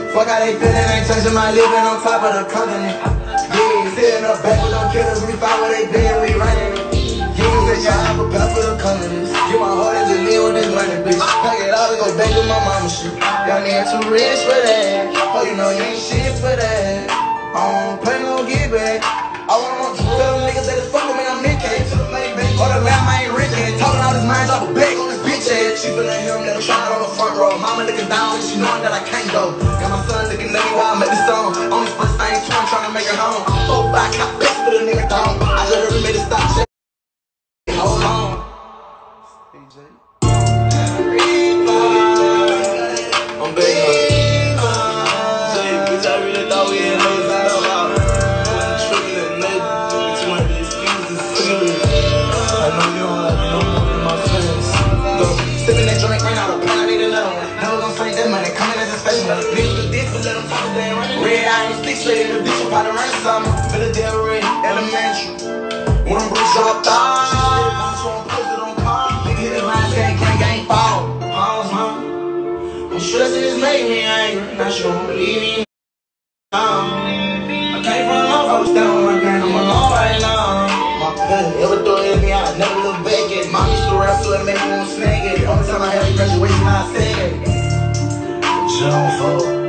Fuck how they feelin', ain't changing my living on top of the continent. Yeah, sitting up back with them killers, we find where they been, we running it. Yeah, say y'all have a path for the communists. Get my heart as a live with this money, bitch. Pack it all, go back to my mama shit. Y'all niggas too rich for that. Oh, you know you ain't shit for that. I don't play no get back. I want to tell them niggas that it's fuck with me, I'm Nick Cage. Or the lamb, I ain't Ricky. Talking all this mind, drop a bag on this bitch ass. She feelin' him, let him try on the front row. Mama looking down, and she knowing that I can't go. Got my son looking at me while I make this song. On this first thing, trying to make it home. 4-5 cop best for the nigga down. I just heard him made it stop shit. Hold on. I'm begging. Red iron stick straight in the bitch, I'm probably running something. Philadelphia, elementary. When I'm bruised up, thoughts. I'm posted on car. Nigga hit his lines, gang, fall. I'm stressing, this made me angry. Now she don't believe me. I came from love, I was down on my grind. I'm alone right now. My cousin ever throw it at me, I never look back at it. Mom used to rap so it made me want to snag it. Only time I had a graduation, I said it. Jump for.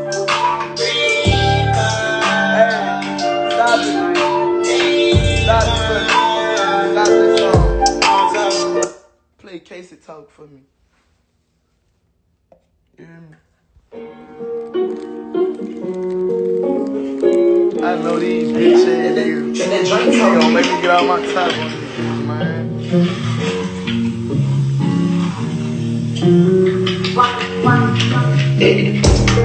Play Casey Talk for me. You hear me? I know these bitches niggas gon' make me get out my top on this bitch, man. Yeah.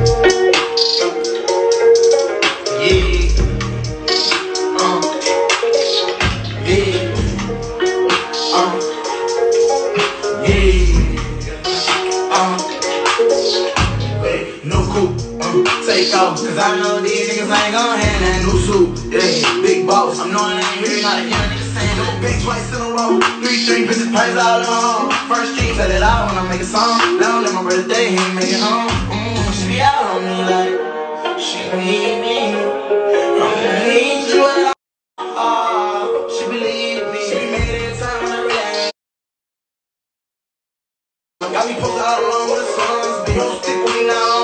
Take off, cause I know these niggas ain't gon' hand that new suit. Yeah, big boss, I'm knowing I ain't really not a young nigga saying no big twice in a row. 3 bitches praise all along. First street, tell it out when I make a song. Now let my brother day, he ain't make it home. She be out on me like, she need me. I'm gonna need you and she believe me. She be mad every time when I react. Got me posted all along with the songs. Be no stick with me now.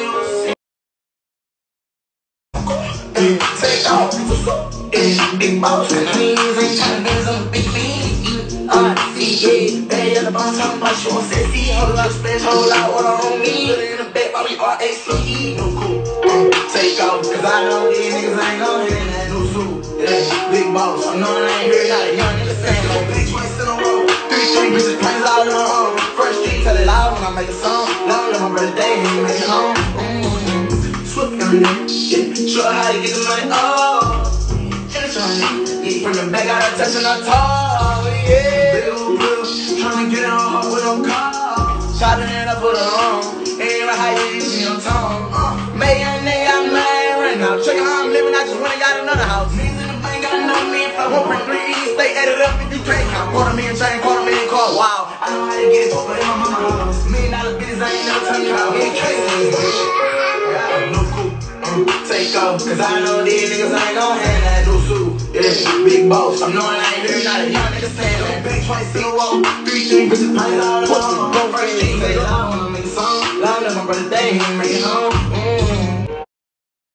Take off, big boss, and knees ain't trying to dance on the big beat. R-C-A, bad at the bottom, talking about you on sexy. Hold up, splash, hold out, what on me. Put it in the back, Bobby, R-A-C-E. No cool, take off, cause I know these niggas ain't gon' hear that new suit. Yeah, big boss, I know I ain't heard not a young nigga saying no big twice in a row. 3 bitches praise all along. First street, tell it loud when I make a song. Long let my brother day, he make it home. Swift young nigga, yeah, show how to get the money, yeah, bring them back out of touch and I talk, yeah. Big old blue, tryna get it on her with no car. Shot it in, I put her on, ain't right how you use your tongue. Make young nigga, I'm lying right now. Check how I'm living, I just went and got another house. Niggas in the bank, got no me, if I won't bring 3 stay added up if you can't count. $250,000 chain, $250,000 car, wow. I know how to get it, but in my mama house. $1 million business, I ain't never tell you how. Get crazy, no cool. Take off, cause I know these niggas ain't gon' hand that new suit. Yeah, big boss, I'm knowing I ain't heard not a young nigga saying no big twice in a row. 3 bitches paid all along. First thing, say it loud when I make a song. Loud as my brother day, he ain't make it home.